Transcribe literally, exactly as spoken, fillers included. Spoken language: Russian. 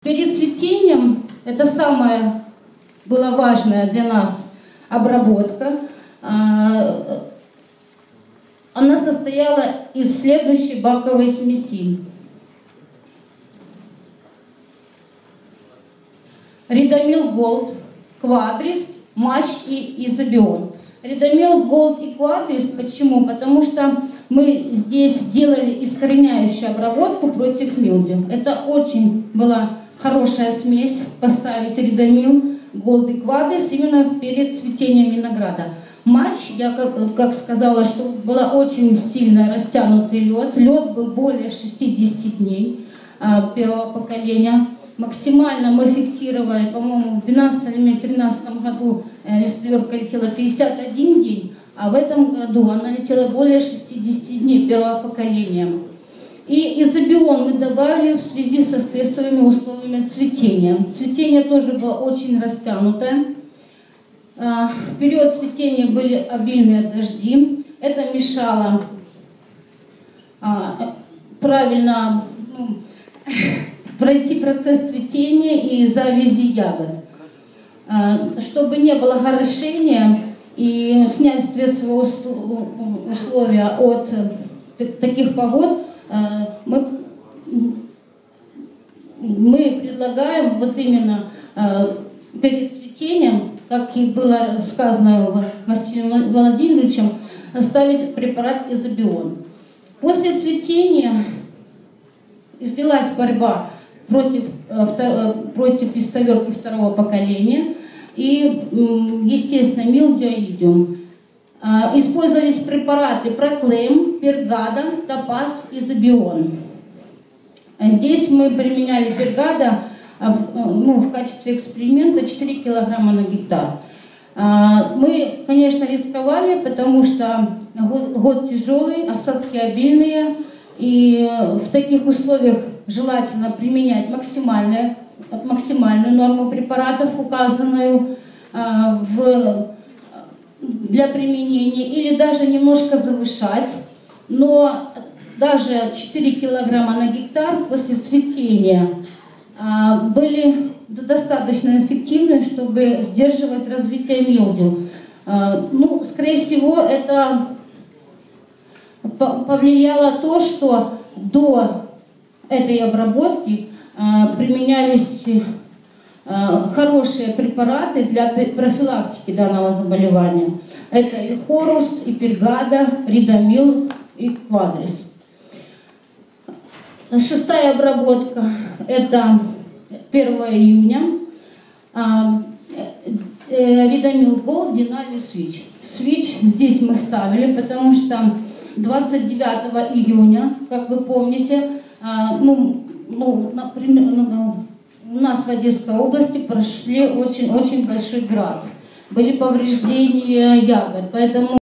Перед цветением, это самая была важная для нас обработка, она состояла из следующей баковой смеси. Ридомил Голд, Квадрис, Матч и Изобион. Ридомил Голд и Квадрис, почему? Потому что мы здесь делали искореняющую обработку против милдю. Это очень была хорошая смесь поставить Ридомил Голд и Квадрис именно перед цветением винограда. Матч, я как, как сказала, что был очень сильно растянутый лед. Лед был более шестидесяти дней а, первого поколения. Максимально мы фиксировали, по-моему, в двенадцатом или тринадцатом году листоверка летела пятьдесят один день, а в этом году она летела более шестидесяти дней первого поколения. И изобион мы добавили в связи со стрессовыми условиями цветения. Цветение тоже было очень растянутое. В период цветения были обильные дожди. Это мешало правильно ну, пройти процесс цветения и завязи ягод. Чтобы не было горошения и снять стрессовые условия от таких погод, мы, мы предлагаем вот именно перед цветением, как и было сказано Василием Владимировичем, ставить препарат изобион. После цветения велась борьба против, против листоверки второго поколения и, естественно, милдю оидиум. Использовались препараты Проклейм, Пергада, Топаз и Изобион. Здесь мы применяли Пергада ну, в качестве эксперимента четыре килограмма на гектар. Мы, конечно, рисковали, потому что год, год тяжелый, осадки обильные, и в таких условиях желательно применять максимальную, максимальную норму препаратов, указанную в, для применения, или даже немножко завышать. Но даже четыре килограмма на гектар после цветения были достаточно эффективны, чтобы сдерживать развитие милдю. Ну, скорее всего, это повлияло то, что до этой обработки применялись хорошие препараты для профилактики данного заболевания. Это и Хорус, и Пергада, Ридомил и Квадрис. Шестая обработка – это первого июня. Ридомил Голд, Денали, Свич. Свич здесь мы ставили, потому что двадцать девятого июня, как вы помните, ну, ну, например, ну, у нас в Одесской области прошли очень-очень большой град. Были повреждения ягод, поэтому